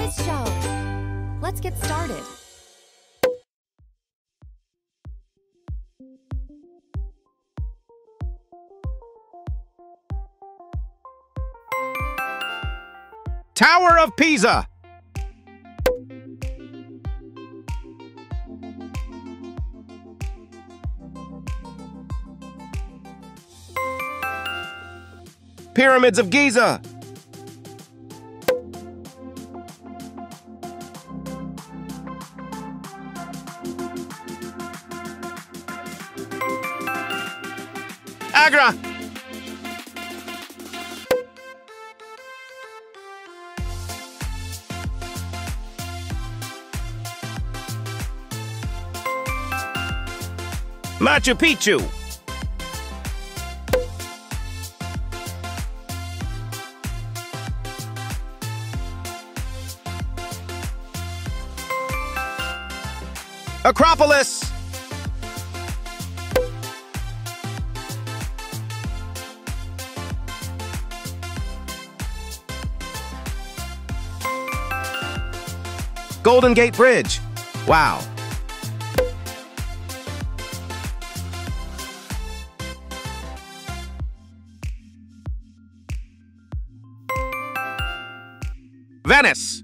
Nice show. Let's get started. Tower of Pisa. Pyramids of Giza. Agra. Machu Picchu. Acropolis. Golden Gate Bridge. Wow. Venice.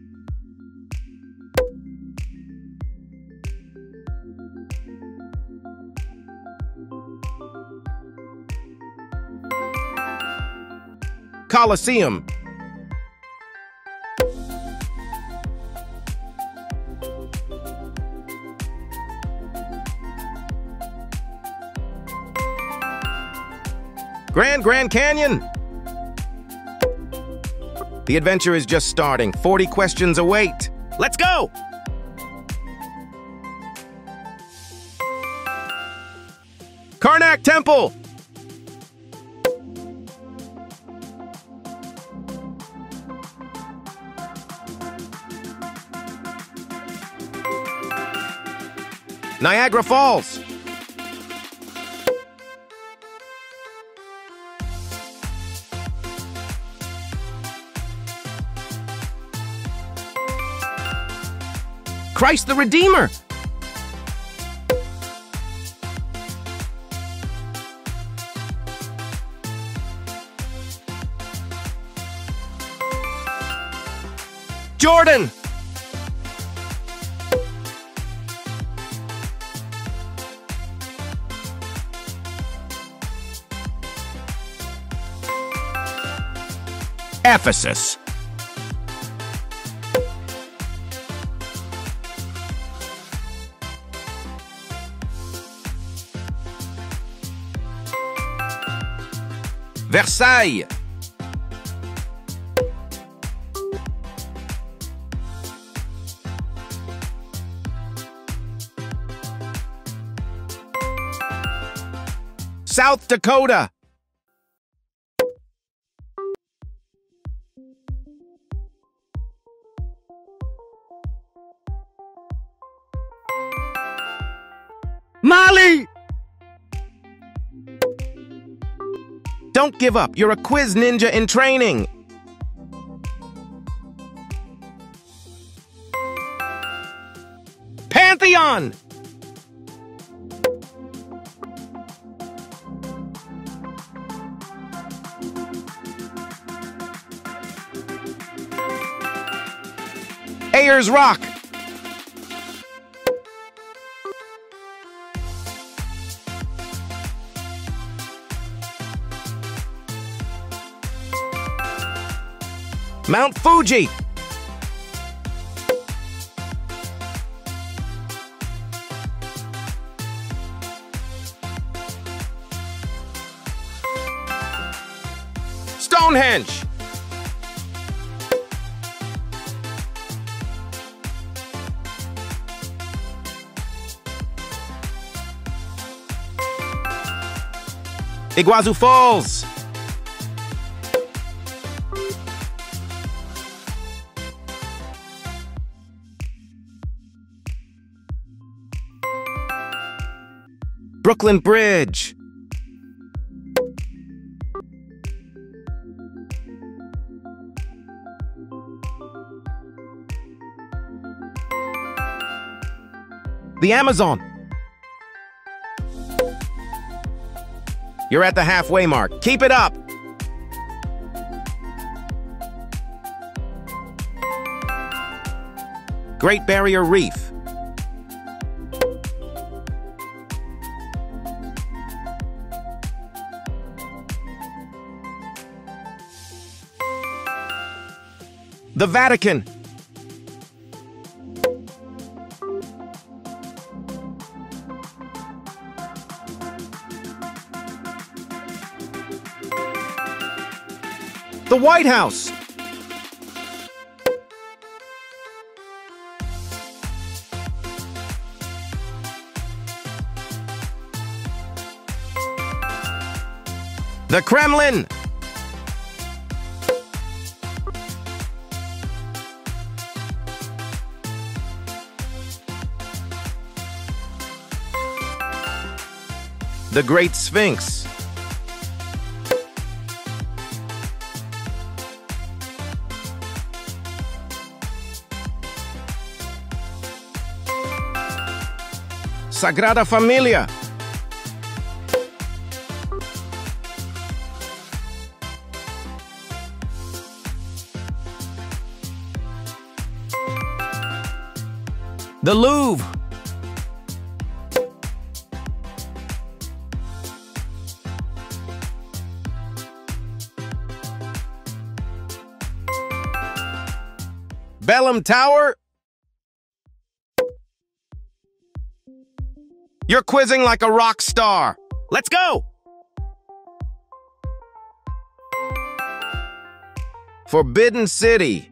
Colosseum. Grand Canyon. The adventure is just starting. 40 questions await. Let's go! Karnak Temple. Niagara Falls. Christ the Redeemer. Jordan. Ephesus. Versailles. South Dakota. Mali! Don't give up. You're a quiz ninja in training. Pantheon! Ayers Rock. Mount Fuji. Stonehenge. Iguazu Falls. Brooklyn Bridge. The Amazon. You're at the halfway mark. Keep it up. Great Barrier Reef. The Vatican. The White House. The Kremlin. The Great Sphinx. Sagrada Familia. The Louvre. Bellum Tower. You're quizzing like a rock star. Let's go! Forbidden City.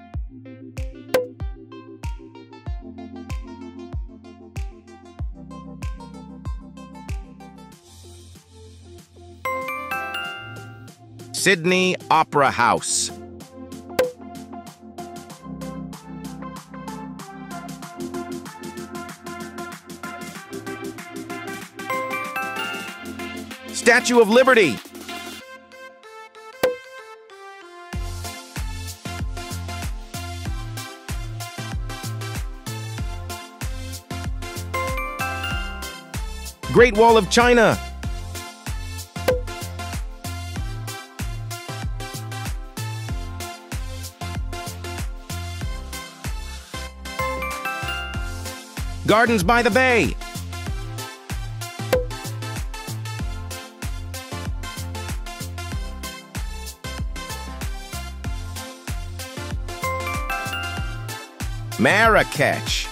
Sydney Opera House. Statue of Liberty. Great Wall of China. Gardens by the Bay. Marrakech.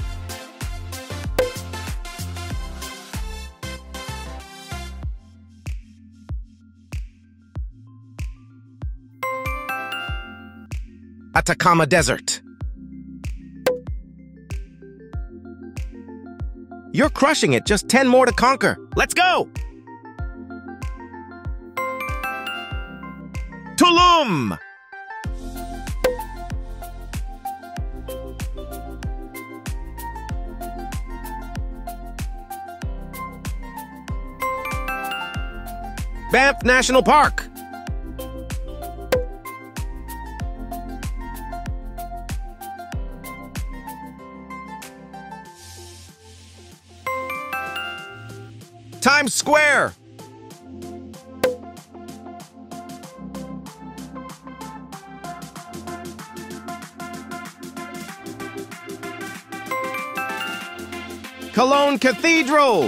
Atacama Desert. You're crushing it. Just 10 more to conquer. Let's go! Tulum! Banff National Park. Times Square. Cologne Cathedral.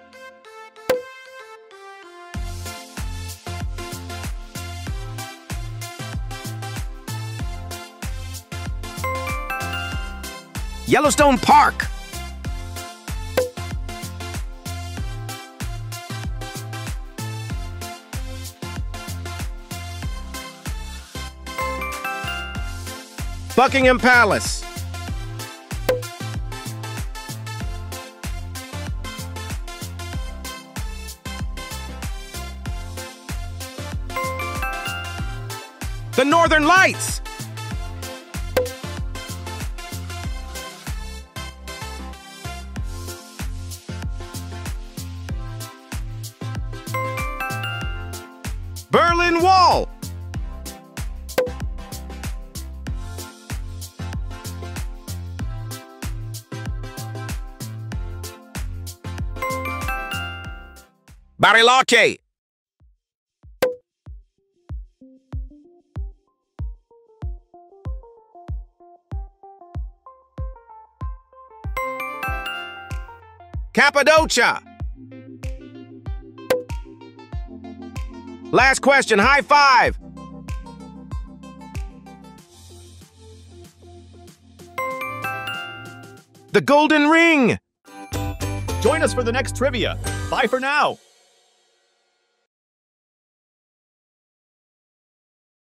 Yellowstone Park. Buckingham Palace. The Northern Lights. Berlin Wall. Bariloche. Cappadocia. Last question, high five. The Golden Ring. Join us for the next trivia. Bye for now.